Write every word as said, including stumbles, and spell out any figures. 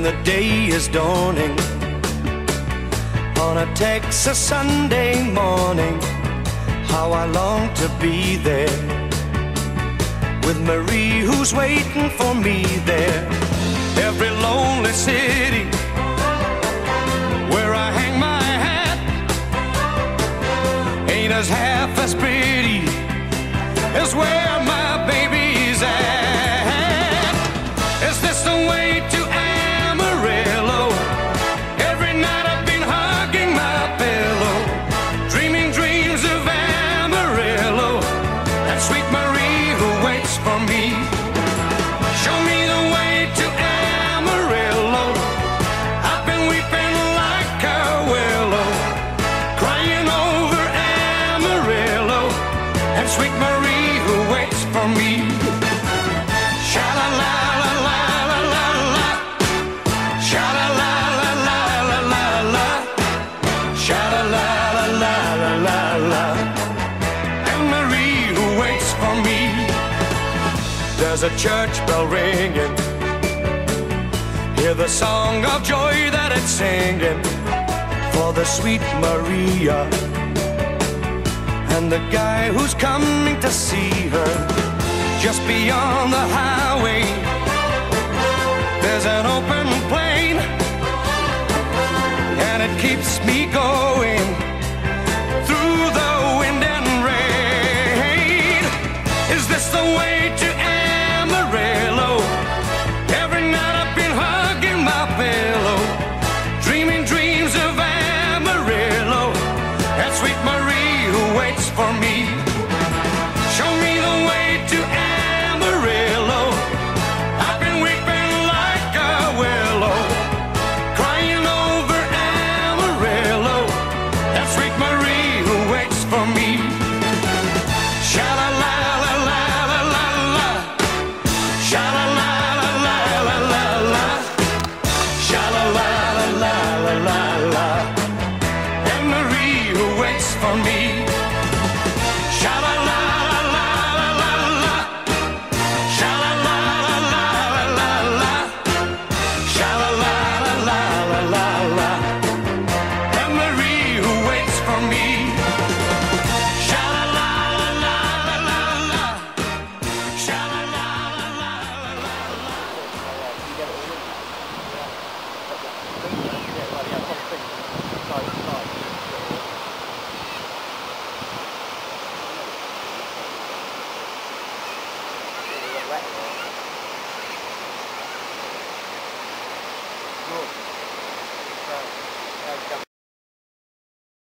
the day is dawning on a Texas Sunday morning. How I long to be there with Marie, who's waiting for me there. Every lonely city where I hang my hat ain't as half as pretty as where my baby's at. Is this the way to Amarillo? Every night I've been hugging my pillow, dreaming dreams of Amarillo, and sweet Marie who waits for me. Show me the way to Amarillo. I've been weeping like a willow, crying over Amarillo, and sweet Marie who waits for me. Sha-la-la-la-la-la-la-la, sha-la-la-la-la-la-la, sha-la-la-la-la-la-la, and Marie who waits for me. There's a church bell ringing, hear the song of joy that it's singing for the sweet Maria and the guy who's coming to see her. Just beyond the highway, there's an open plain, and it keeps me going.